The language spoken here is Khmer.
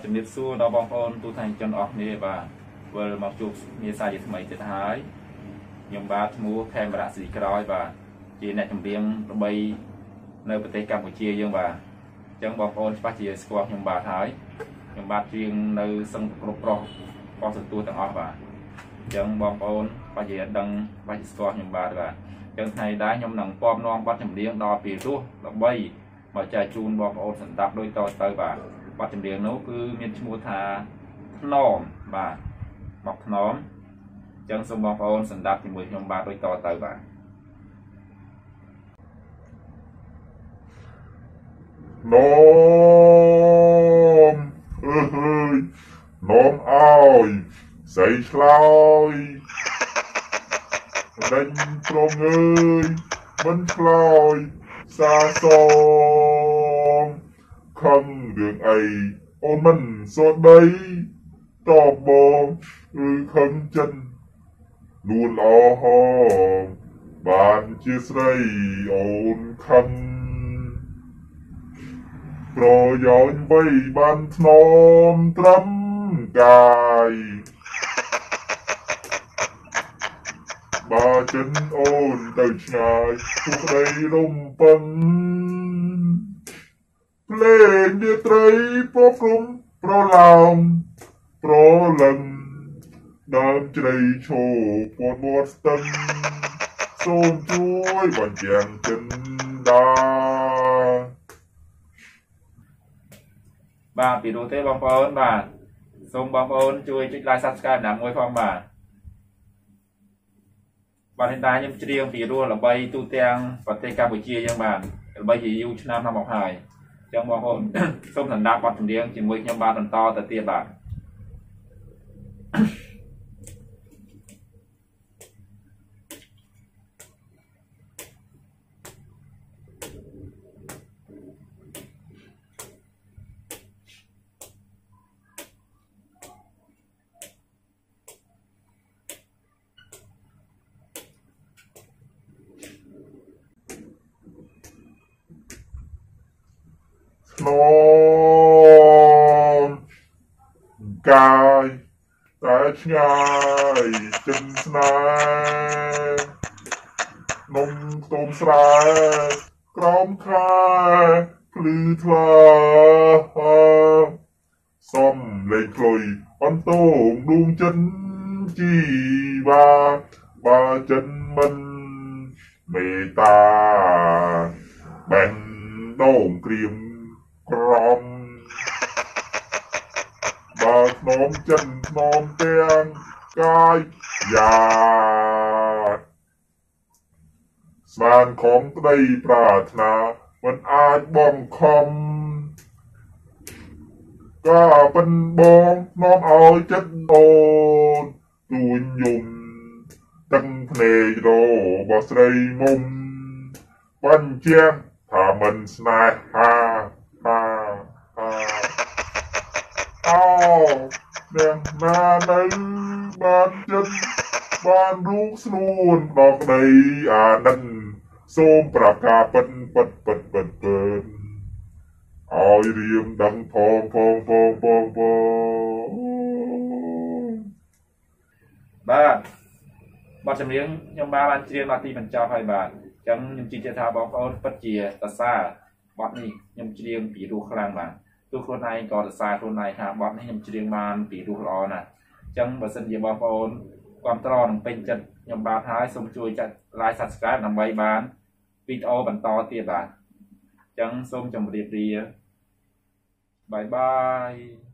ជំរាបសួរដល់បងប្អូនទូទាំងជនអស់គ្នាបាទវិលមកជួបគ្នាសាជាថ្មីទៀតហើយខ្ញុំបាទឈ្មោះខេមរៈស្រីក្រោយបាទជាអ្នកចម្រៀងល្បីនៅប្រទេសកម្ពុជាយើងបាទអញ្ចឹងបងប្អូនច្បាស់ជាស្គាល់ខ្ញុំបាទហើយខ្ញុំបាទជាងនៅសឹងគ្រប់ប្រុសបងសទួទាំងអស់បាទអញ្ចឹងបងប្អូនបាច់ជាដឹងបាច់ស្គាល់ខ្ញុំបាទបាទអញ្ចឹងថ្ងៃដែរខ្ញុំនឹងពំនាំបទចម្រៀងដល់ពីរោះល្បីមកចែកជូនបងប្អូនសម្ដាប់ដូចតទៅបាទបទចម្រៀងនោះគឺមានឈ្មោះថាថ្នមបាទមកថ្នមអញ្ចឹងសូមបងប្អូនសម្ដាប់ជាមួយខ្ញុំបាទដូចតទៅបាទនំនំអើយស្អីឆ្លើយដេញព្រមអើយមិនឆ្លើយសាសងខឹងរឿងអីអូនមិនសួរដីតបបងឬខឹងចិនលួនអហងបានជាស្រីអូនខឹងប្រយោជន៍បីបានថ្នមត្រឹមកាយបើចិនអូនទៅឆ្ងាយទូក្ដីរំពឹងភ្លេងនាត្រីពោព្រំប្រឡោមប្រលឹងដើមជ្រៃឈោពណ៌មាត់ស្ទឹងសូមជួយបញ្ជាក់ចិនដាបាទពីនោះទេបងប្អូនបាទសូមបងប្អូនជួយចុច like subscribe ណាមួយផងបាទបាទhiện tạiខ្ញុំច្រៀងពីរោះល្បីទូទាំងប្រទេសកម្ពុជាយើងបាទល្បីជាយូរឆ្នាំមកហើយអញ្ចឹងបងប្អូនសូមសម្ដាប់បទចម្រៀងជាមួយខ្ញុំបាទបន្តទៅទៀតបាទថ្នមកាយតែឆ្ងាយចិនស្នេហ៍នំខ្ទមស្រែក្រោមខែភ្លឺថ្លាសំលេងខ្លុយអន្តោងដួងចិនជីវ៉ាបើចិនមិនមេត្តាបេះដូងក្រៀមក្រំបើធ្នមចិនធ្នមទាំងកាយយ៉ាស្មានของក្តីប្រាថ្នាមិនអាចបងខំក៏ប៉ុនបងនាំឲ្យចិត្តអូនទួញយំទាំងភ្នែកររបស់ស្រីមុំបញ្ជាក់ថាមិនស្នេហាអោអ្នកណានៅបានចិត្តបានរូបស្នួនដល់ក្តីអាណិនសូមប្រកាសពិតឲ្យរៀមដឹងផងបាទបទចម្រៀងខ្ញុំបានច្រៀងដល់ទីបញ្ចប់ហើយបាទអញ្ចឹងខ្ញុំជឿថាបងប្អូនពិតជាសរសើរបទនេះខ្ញុំច្រៀងពីរោះខ្លាំងបាទទោះខ្លួនឯងក៏សរសើរខ្លួនឯងថាបទនេះខ្ញុំច្រៀងបានពីរោះល្អណាស់អញ្ចឹងបើសិនជាបងប្អូនគាំទ្រនិងពេញចិត្តខ្ញុំបាទហើយសូមជួយចាត់ like subscribe ដើម្បីបានវីដេអូបន្តទៀតបាទអញ្ចឹងសូមជម្រាបលាបាយបាយ